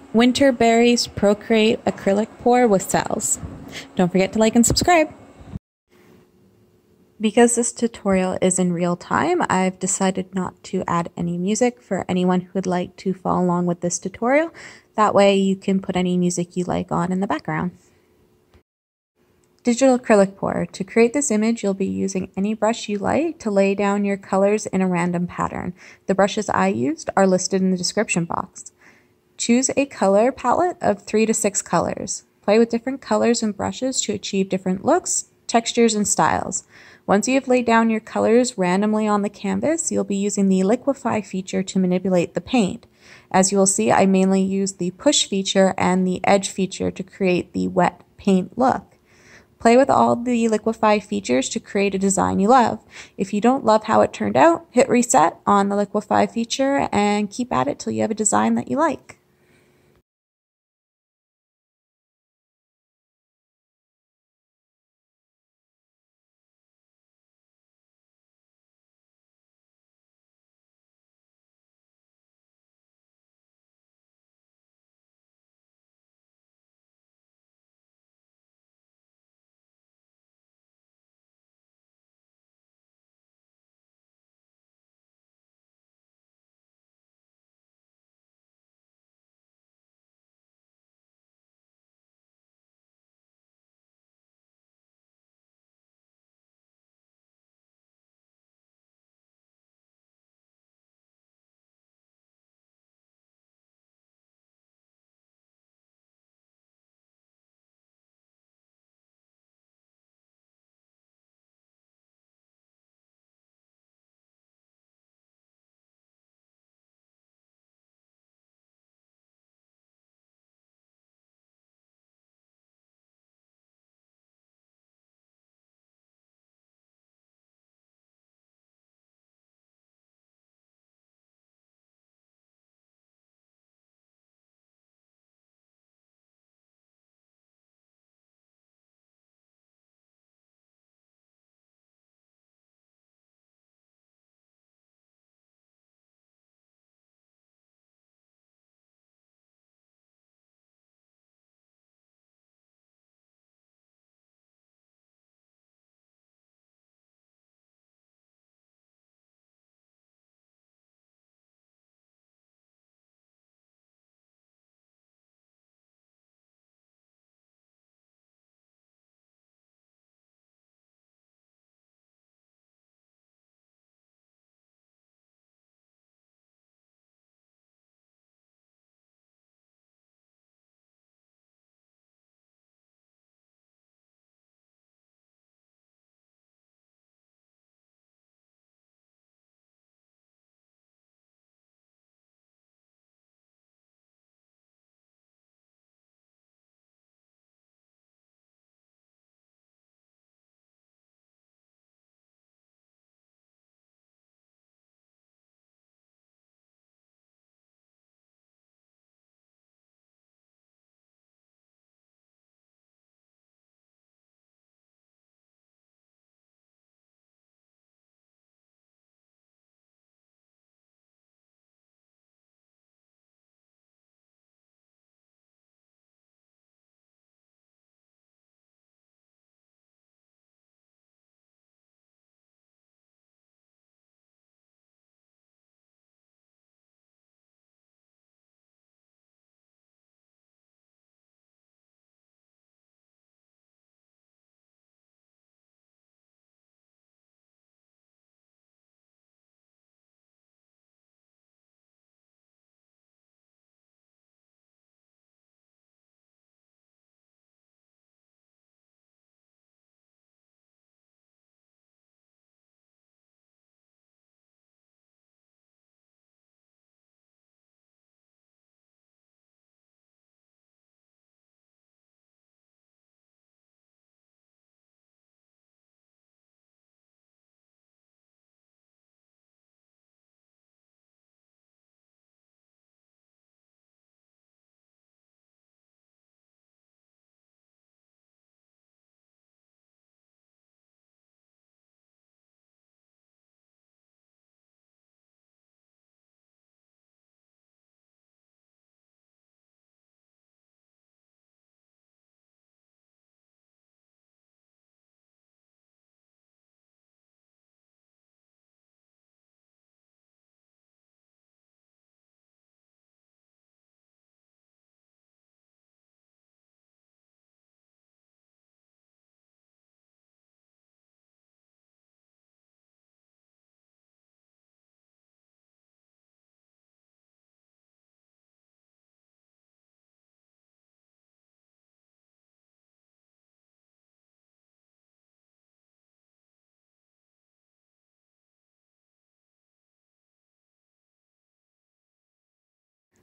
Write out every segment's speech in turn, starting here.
Winterberry's Procreate Acrylic Pour with cells. Don't forget to like and subscribe. Because this tutorial is in real time, I've decided not to add any music for anyone who would like to follow along with this tutorial. That way you can put any music you like on in the background. Digital Acrylic Pour. To create this image, you'll be using any brush you like to lay down your colors in a random pattern. The brushes I used are listed in the description box. Choose a color palette of 3 to 6 colors. Play with different colors and brushes to achieve different looks, textures, and styles. Once you have laid down your colors randomly on the canvas, you'll be using the liquefy feature to manipulate the paint. As you will see, I mainly use the push feature and the edge feature to create the wet paint look. Play with all the liquefy features to create a design you love. If you don't love how it turned out, hit reset on the liquefy feature and keep at it till you have a design that you like.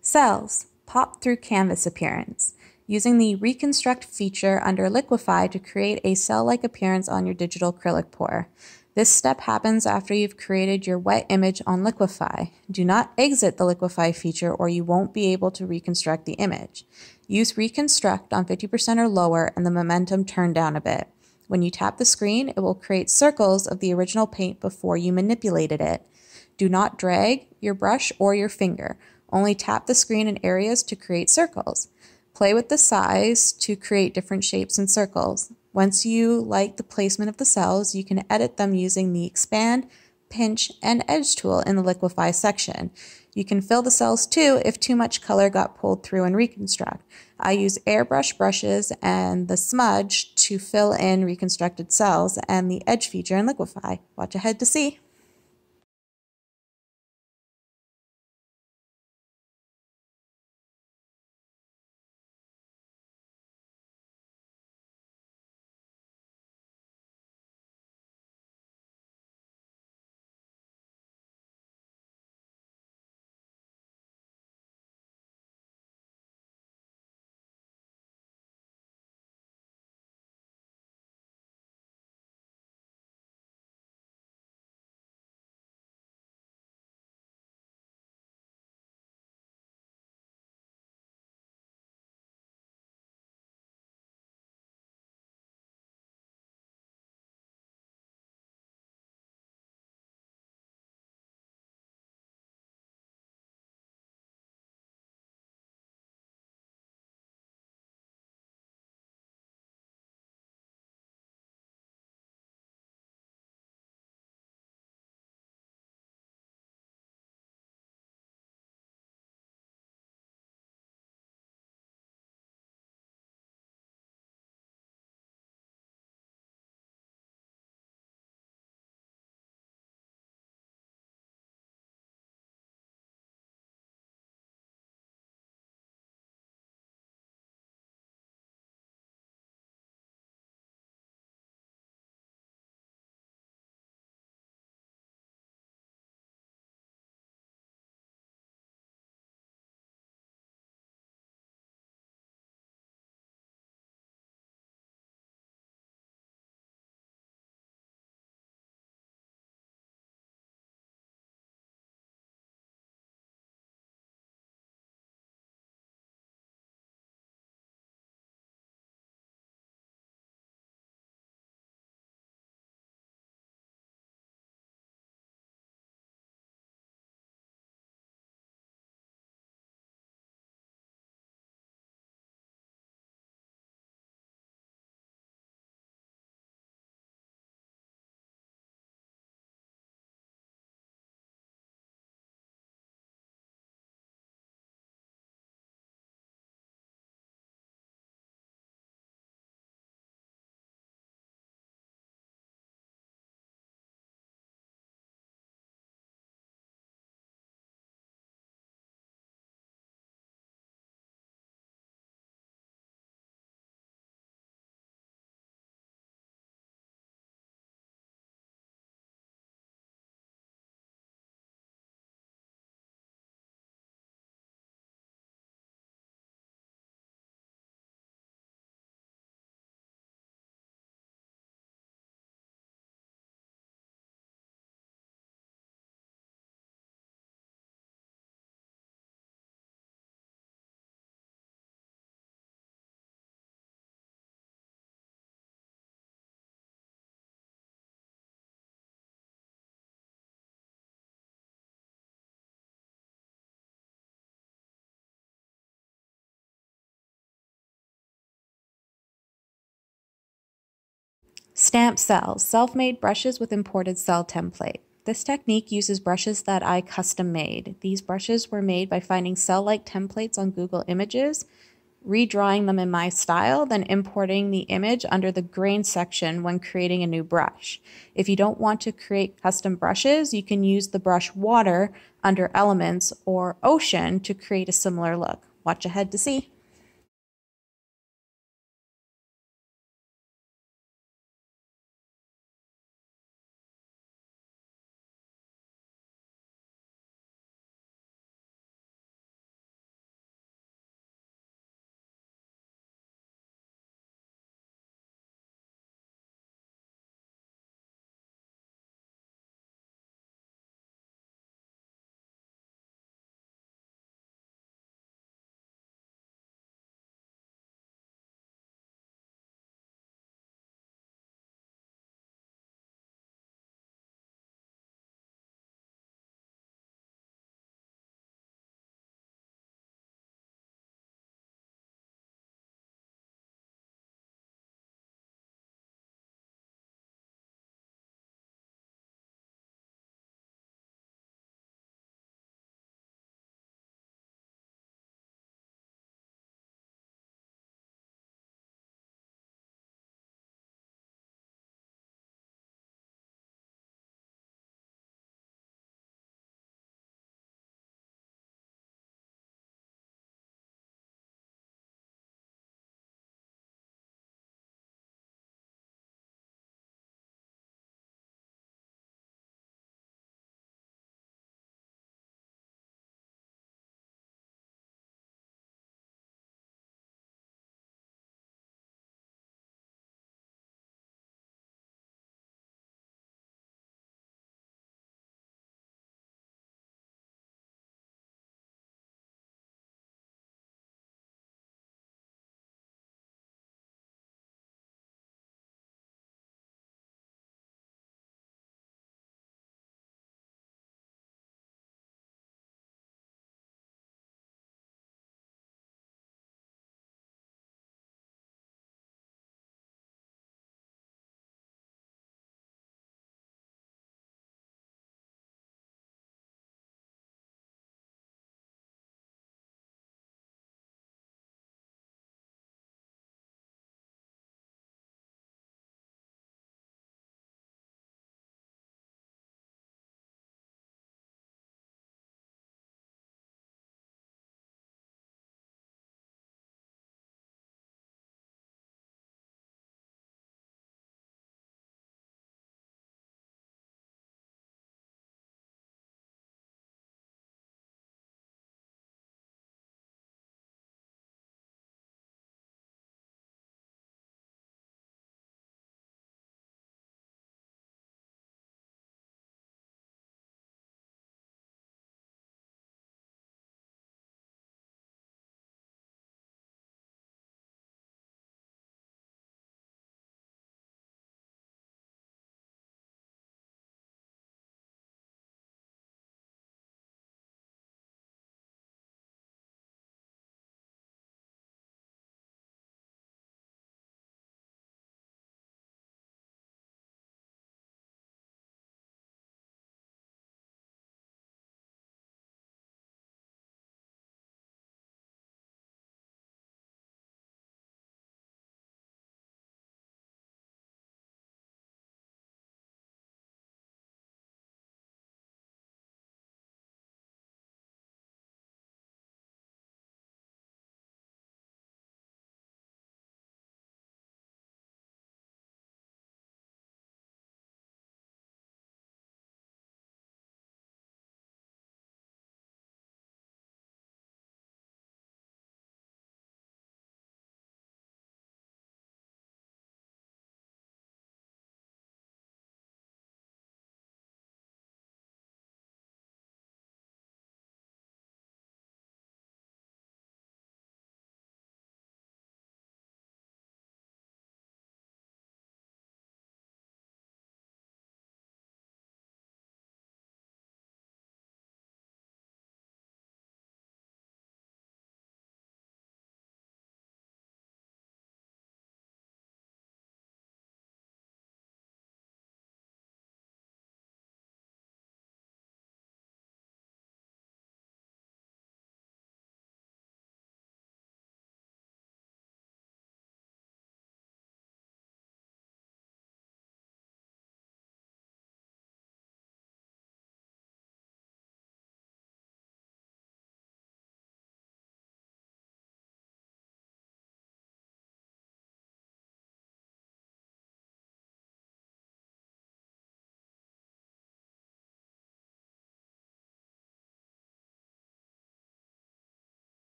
Cells, pop through canvas appearance. Using the Reconstruct feature under Liquify to create a cell-like appearance on your digital acrylic pour. This step happens after you've created your wet image on Liquify. Do not exit the Liquify feature or you won't be able to reconstruct the image. Use Reconstruct on 50% or lower and the momentum turned down a bit. When you tap the screen, it will create circles of the original paint before you manipulated it. Do not drag your brush or your finger. Only tap the screen in areas to create circles. Play with the size to create different shapes and circles. Once you like the placement of the cells, you can edit them using the Expand, Pinch, and Edge tool in the Liquify section. You can fill the cells too if too much color got pulled through in Reconstruct. I use airbrush brushes and the smudge to fill in reconstructed cells and the Edge feature in Liquify. Watch ahead to see. Stamp cells, self-made brushes with imported cell template. This technique uses brushes that I custom made. These brushes were made by finding cell-like templates on Google Images, redrawing them in my style, then importing the image under the grain section when creating a new brush. If you don't want to create custom brushes, you can use the brush Water under Elements or Ocean to create a similar look. Watch ahead to see.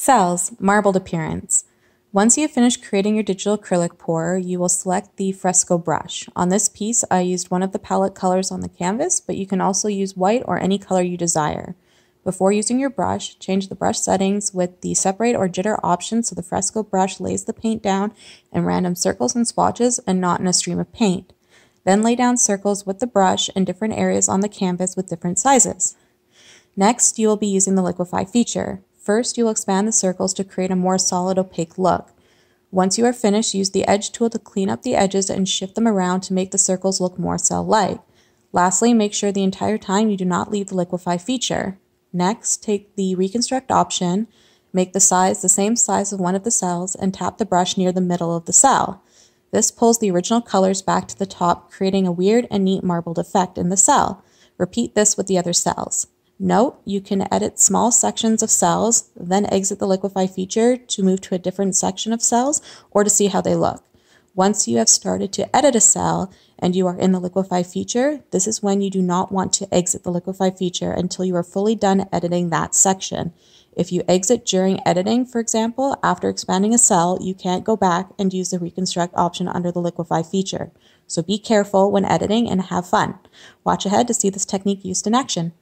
Cells, marbled appearance. Once you have finished creating your digital acrylic pour, you will select the fresco brush. On this piece, I used one of the palette colors on the canvas, but you can also use white or any color you desire. Before using your brush, change the brush settings with the separate or jitter option so the fresco brush lays the paint down in random circles and swatches and not in a stream of paint. Then lay down circles with the brush in different areas on the canvas with different sizes. Next, you will be using the liquefy feature. First, you will expand the circles to create a more solid opaque look. Once you are finished, use the edge tool to clean up the edges and shift them around to make the circles look more cell-like. Lastly, make sure the entire time you do not leave the liquefy feature. Next, take the reconstruct option, make the size the same size of one of the cells, and tap the brush near the middle of the cell. This pulls the original colors back to the top, creating a weird and neat marbled effect in the cell. Repeat this with the other cells. Note, you can edit small sections of cells, then exit the liquefy feature to move to a different section of cells or to see how they look. Once you have started to edit a cell and you are in the liquefy feature, this is when you do not want to exit the liquefy feature until you are fully done editing that section. If you exit during editing, for example, after expanding a cell, you can't go back and use the reconstruct option under the liquefy feature. So be careful when editing and have fun. Watch ahead to see this technique used in action.